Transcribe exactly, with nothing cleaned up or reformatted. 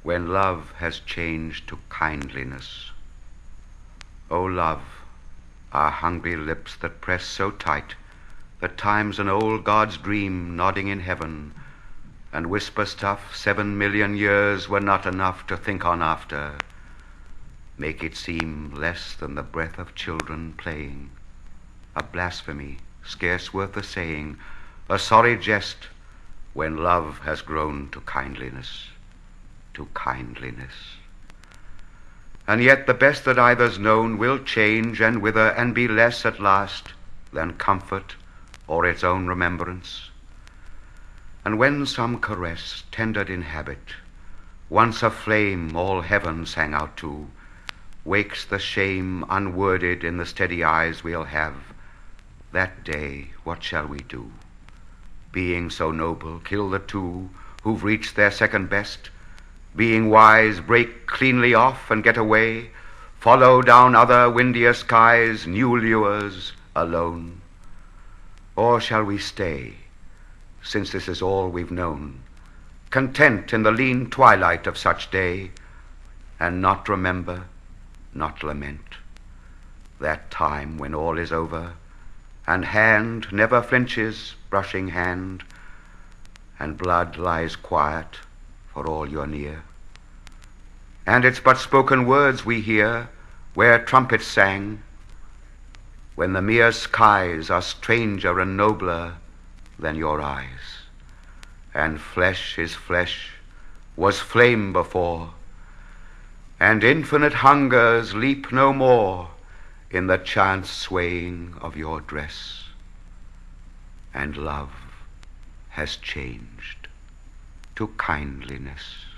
when love has changed to kindliness. O love, our hungry lips that press so tight that time's an old god's dream nodding in heaven, and whisper stuff seven million years were not enough to think on after, make it seem less than the breath of children playing, a blasphemy scarce worth the saying, a sorry jest, when love has grown to kindliness, to kindliness. And yet the best that either's known will change and wither and be less at last than comfort or its own remembrance. And when some caress, tendered in habit, once a flame all heaven sang out to, wakes the shame unworded in the steady eyes we'll have, that day what shall we do? Being so noble, kill the two who've reached their second best, being wise, break cleanly off and get away, follow down other windier skies, new lures, alone? Or shall we stay, since this is all we've known, content in the lean twilight of such day, and not remember, not lament, that time when all is over, and hand never flinches, brushing hand, and blood lies quiet for all you're near, and it's but spoken words we hear where trumpets sang, when the mere skies are stranger and nobler than your eyes, and flesh is flesh, was flame before, and infinite hungers leap no more in the chance swaying of your dress, and love has changed to kindliness.